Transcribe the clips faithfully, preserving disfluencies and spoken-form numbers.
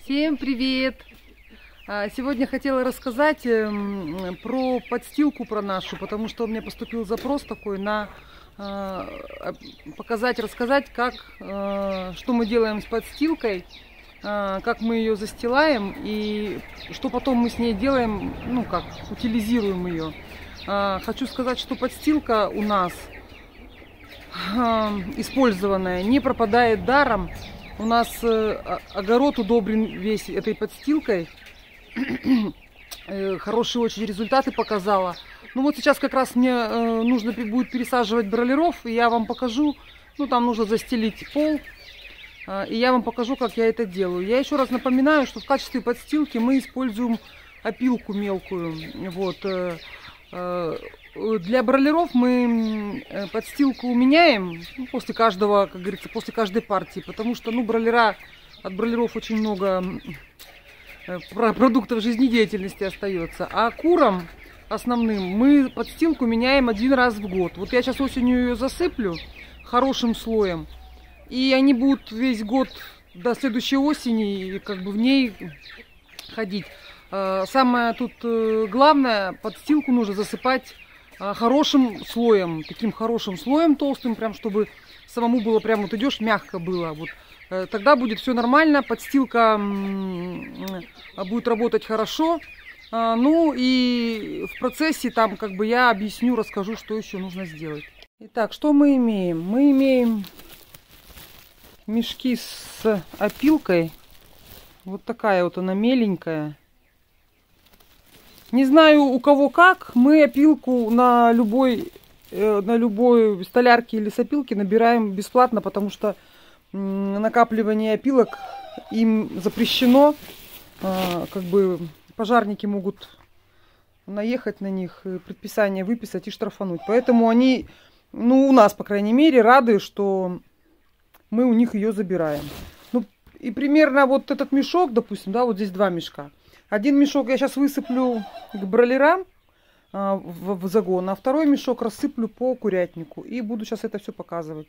Всем привет! Сегодня хотела рассказать про подстилку, про нашу, потому что у меня поступил запрос такой на показать, рассказать, как, что мы делаем с подстилкой, как мы ее застилаем и что потом мы с ней делаем, ну как, утилизируем ее. Хочу сказать, что подстилка у нас использованная не пропадает даром. У нас огород удобрен весь этой подстилкой. Хорошие очень результаты показала. Ну вот сейчас как раз мне нужно будет пересаживать бройлеров, и я вам покажу. Ну там нужно застелить пол, и я вам покажу, как я это делаю. Я еще раз напоминаю, что в качестве подстилки мы используем опилку мелкую. Вот. Для бройлеров мы подстилку меняем после каждого, как говорится, после каждой партии, потому что, ну, бройлера, от бройлеров очень много продуктов жизнедеятельности остается. А курам основным мы подстилку меняем один раз в год. Вот я сейчас осенью ее засыплю хорошим слоем, и они будут весь год до следующей осени как бы в ней ходить. Самое тут главное, подстилку нужно засыпать хорошим слоем, таким хорошим слоем толстым, прям чтобы самому было прям вот идешь, мягко было. Вот. Тогда будет все нормально, подстилка будет работать хорошо. Ну и в процессе там как бы я объясню, расскажу, что еще нужно сделать. Итак, что мы имеем? Мы имеем мешки с опилкой. Вот такая вот она меленькая. Не знаю у кого как, мы опилку на любой, на любой столярке или сопилке набираем бесплатно, потому что накапливание опилок им запрещено. Как бы пожарники могут наехать на них, предписание выписать и штрафануть. Поэтому они, ну у нас, по крайней мере, рады, что мы у них ее забираем. Ну и примерно вот этот мешок, допустим, да, вот здесь два мешка. Один мешок я сейчас высыплю к бройлерам а, в, в загон, а второй мешок рассыплю по курятнику. И буду сейчас это все показывать.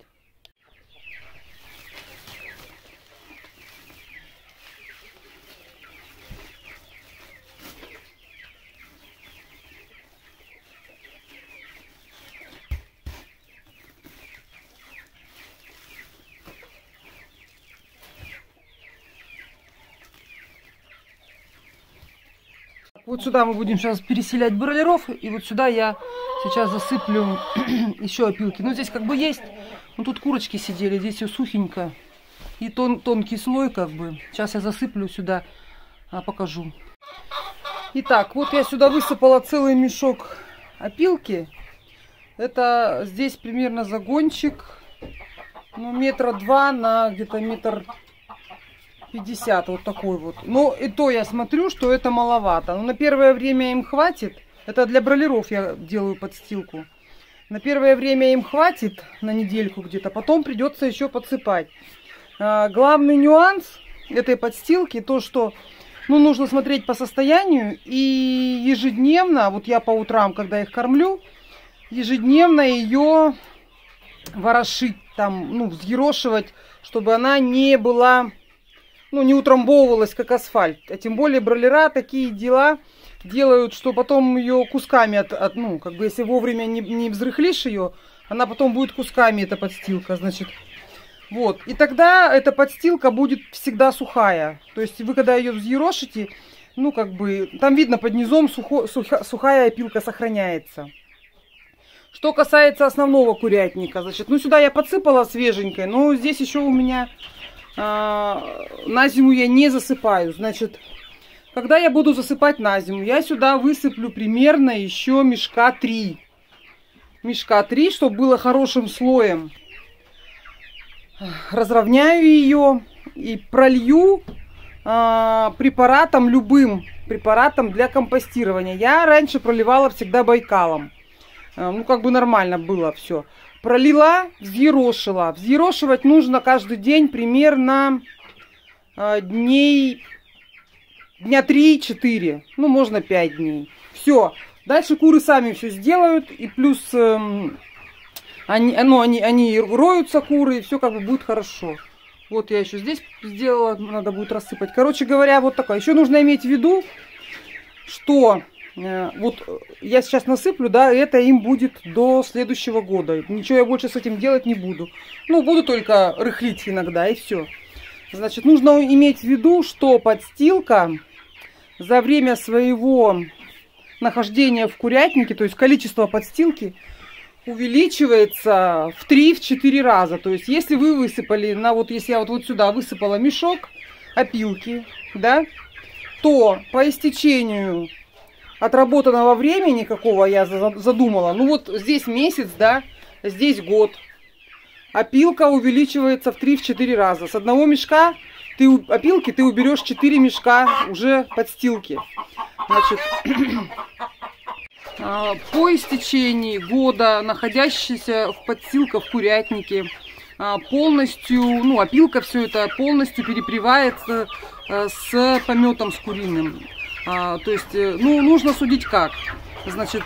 Вот сюда мы будем сейчас переселять бройлеров, и вот сюда я сейчас засыплю еще опилки. Ну здесь как бы есть, ну тут курочки сидели, здесь все сухенько и тон, тонкий слой как бы. Сейчас я засыплю сюда, а, покажу. Итак, вот я сюда высыпала целый мешок опилки. Это здесь примерно загончик, ну метра два на где-то метр пятьдесят, вот такой вот. Но и то я смотрю, что это маловато. Но на первое время им хватит. Это для бройлеров я делаю подстилку. На первое время им хватит, на недельку где-то. Потом придется еще подсыпать. А, главный нюанс этой подстилки, то что, ну, нужно смотреть по состоянию. И ежедневно, вот я по утрам, когда их кормлю, ежедневно ее ворошить, там, ну, взъерошивать, чтобы она не была... ну, не утрамбовывалась, как асфальт. А тем более бройлера такие дела делают, что потом ее кусками, от, от, ну, как бы, если вовремя не, не взрыхлишь ее, она потом будет кусками, эта подстилка, значит. Вот. И тогда эта подстилка будет всегда сухая. То есть вы, когда ее взъерошите, ну, как бы, там видно, под низом сухо, суха, сухая опилка сохраняется. Что касается основного курятника, значит, ну, сюда я подсыпала свеженькой, но здесь еще у меня... на зиму я не засыпаю. Значит, когда я буду засыпать на зиму, я сюда высыплю примерно еще мешка три. Мешка три, чтобы было хорошим слоем. Разровняю ее и пролью а, препаратом, любым препаратом для компостирования. Я раньше проливала всегда байкалом. А, ну, как бы нормально было все. Пролила, взъерошила. Взъерошивать нужно каждый день примерно э, дней, дня три-четыре. Ну, можно пять дней. Все. Дальше куры сами все сделают. И плюс э, они, ну, они, они роются, куры, и все как бы будет хорошо. Вот я еще здесь сделала, надо будет рассыпать. Короче говоря, вот такая. Еще нужно иметь в виду, что э, вот я сейчас насыплю, да, это им будет до следующего года. Ничего я больше с этим делать не буду. Ну, буду только рыхлить иногда, и все. Значит, нужно иметь в виду, что подстилка за время своего нахождения в курятнике, то есть количество подстилки, увеличивается в три-четыре раза. То есть, если вы высыпали, на вот если я вот, вот сюда высыпала мешок опилки, да, то по истечению отработанного времени, какого я задумала, ну вот здесь месяц, да, здесь год, опилка увеличивается в три-четыре раза. С одного мешка ты, опилки ты уберешь четыре мешка уже подстилки. Значит, по истечении года, находящаяся в подстилка в курятнике, полностью, ну, опилка все это полностью перепревается с пометом, с куриным. То есть, ну, нужно судить как. Значит,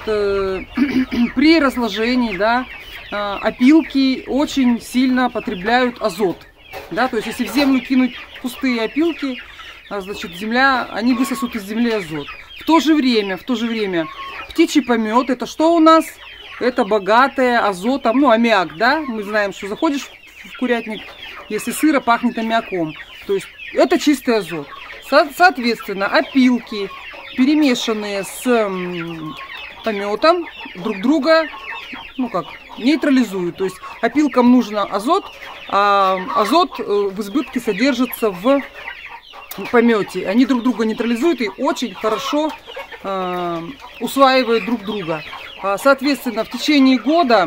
при разложении, да, опилки очень сильно потребляют азот. Да, то есть, если в землю кинуть пустые опилки, значит, земля, они высосут из земли азот. В то же время, в то же время, птичий помет, это что у нас? Это богатое азотом, ну, аммиак, да? Мы знаем, что заходишь в курятник, если сыро, пахнет аммиаком. То есть, это чистый азот. Со соответственно, опилки, перемешанные с пометом, друг друга, ну как, нейтрализуют. То есть, опилкам нужно азот, а азот в избытке содержится в помете. Они друг друга нейтрализуют и очень хорошо э, усваивают друг друга. Соответственно, в течение года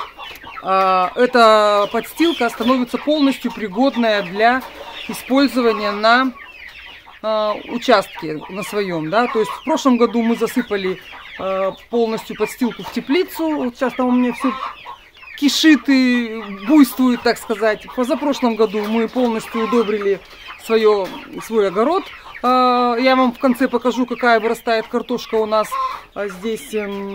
э, эта подстилка становится полностью пригодная для использования на э, участке на своем. Да? То есть в прошлом году мы засыпали э, полностью подстилку в теплицу. Вот сейчас там у меня все кишит и буйствует, так сказать. Позапрошлом году мы полностью удобрили свое, свой огород. Я вам в конце покажу, какая вырастает картошка у нас. Здесь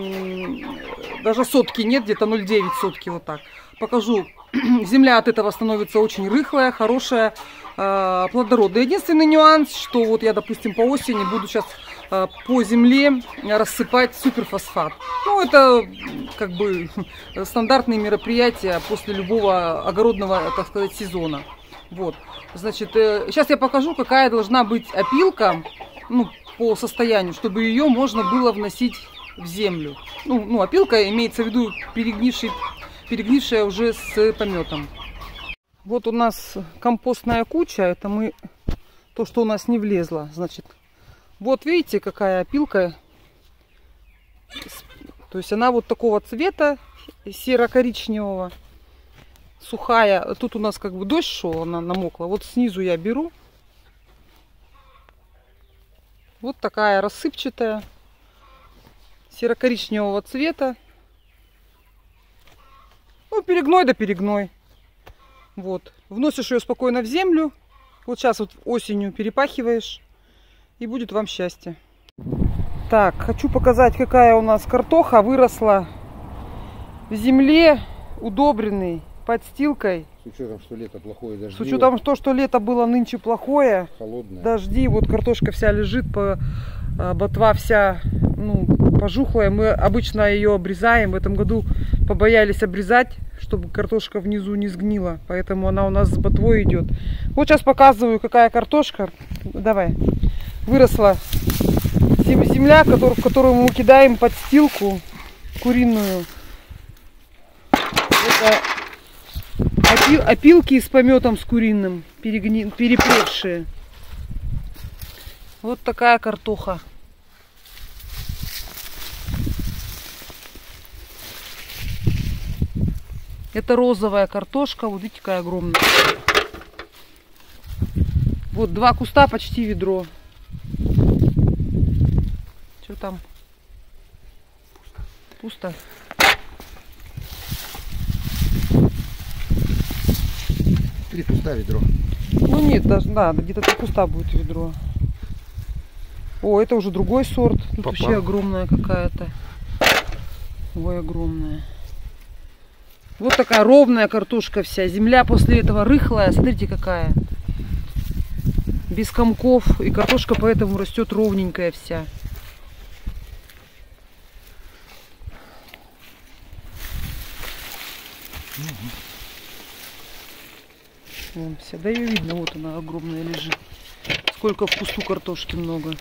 даже сотки нет, где-то ноль целых девять десятых сотки, вот так. Покажу. Земля от этого становится очень рыхлая, хорошая, плодородная. Единственный нюанс, что вот я, допустим, по осени буду сейчас по земле рассыпать суперфосфат. Ну, это как бы стандартные мероприятия после любого огородного, так сказать, сезона. Вот. Значит, сейчас я покажу, какая должна быть опилка, ну, по состоянию, чтобы ее можно было вносить в землю. Ну, ну опилка имеется в виду перегнивший, перегнившая уже с пометом. Вот у нас компостная куча, это мы, то, что у нас не влезло, значит. Вот видите, какая опилка. То есть она вот такого цвета, серо-коричневого, сухая. Тут у нас как бы дождь шел, она намокла. Вот снизу я беру. Вот такая рассыпчатая, серо-коричневого цвета. Ну, перегной да перегной. Вот. Вносишь ее спокойно в землю. Вот сейчас вот осенью перепахиваешь. И будет вам счастье. Так, хочу показать, какая у нас картоха выросла в земле, удобренной подстилкой. С учетом, что лето плохое, дожди. С учетом того, что лето было нынче плохое. Холодное. Дожди, вот картошка вся лежит, по, ботва вся, ну, пожухлая. Мы обычно ее обрезаем. В этом году побоялись обрезать, чтобы картошка внизу не сгнила. Поэтому она у нас с ботвой идет. Вот сейчас показываю, какая картошка. Давай. Выросла земля, в которую мы кидаем подстилку куриную. Это опил, опилки с пометом с куриным, перегни, перепревшие. Вот такая картоха. Это розовая картошка, вот видите, какая огромная. Вот два куста, почти ведро. Что там? Пусто. Три куста ведро. Ну нет, даже да, где-то три куста будет ведро. О, это уже другой сорт. Тут Папа. Вообще огромная какая-то. Ой, огромная. Вот такая ровная картошка вся. Земля после этого рыхлая. Смотрите, какая. Без комков. И картошка поэтому растет ровненькая вся. Вон вся. Да ее видно. Вот она огромная лежит. Сколько в кусту картошки много.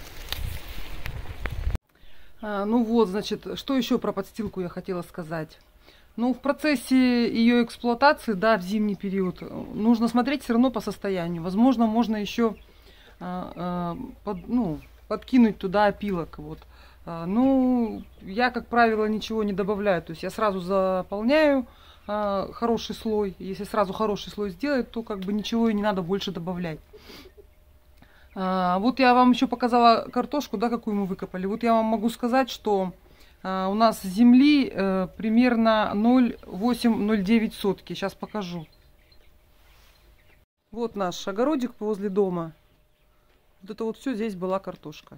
А, ну вот, значит, что еще про подстилку я хотела сказать. Ну, в процессе ее эксплуатации, да, в зимний период, нужно смотреть все равно по состоянию. Возможно, можно еще а, а, под, ну, подкинуть туда опилок. Вот. А, ну, я, как правило, ничего не добавляю. То есть я сразу заполняю а, хороший слой. Если сразу хороший слой сделать, то как бы ничего и не надо больше добавлять. А, вот я вам еще показала картошку, да, какую мы выкопали. Вот я вам могу сказать, что а, у нас земли а, примерно ноль восемь — ноль девять сотки. Сейчас покажу. Вот наш огородик возле дома. Вот это вот все здесь была картошка.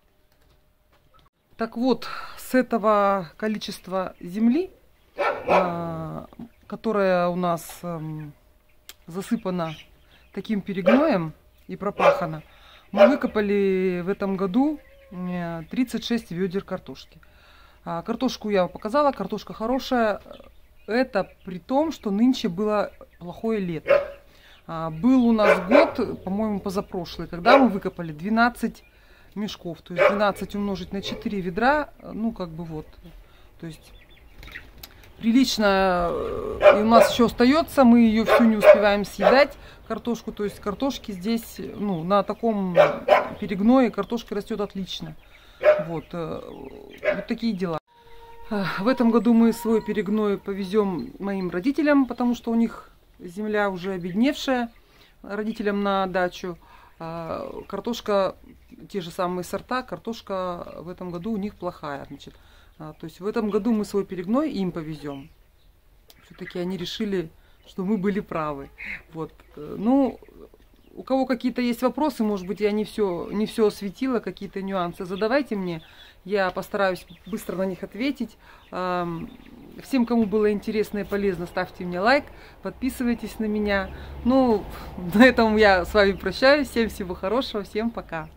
Так вот, с этого количества земли, а, которая у нас а, засыпана таким перегноем и пропахана, мы выкопали в этом году тридцать шесть ведер картошки. А картошку я показала, картошка хорошая. Это при том, что нынче было плохое лето. А был у нас год, по-моему, позапрошлый, когда мы выкопали двенадцать мешков. То есть двенадцать умножить на четыре ведра, ну как бы вот. То есть прилично, и у нас еще остается, мы ее всю не успеваем съедать, картошку, то есть картошки здесь, ну, на таком перегное картошка растет отлично. Вот, вот такие дела. В этом году мы свой перегной повезем моим родителям, потому что у них земля уже обедневшая, родителям на дачу. Картошка, те же самые сорта, картошка в этом году у них плохая, значит. А, то есть в этом году мы свой перегной им повезем. Все-таки они решили, что мы были правы. Вот. Ну, у кого какие-то есть вопросы, может быть, я не все, не все осветила, какие-то нюансы, задавайте мне. Я постараюсь быстро на них ответить. Всем, кому было интересно и полезно, ставьте мне лайк, подписывайтесь на меня. Ну, на этом я с вами прощаюсь. Всем всего хорошего, всем пока.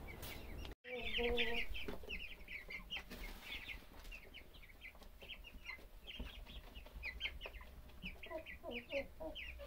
Thank you.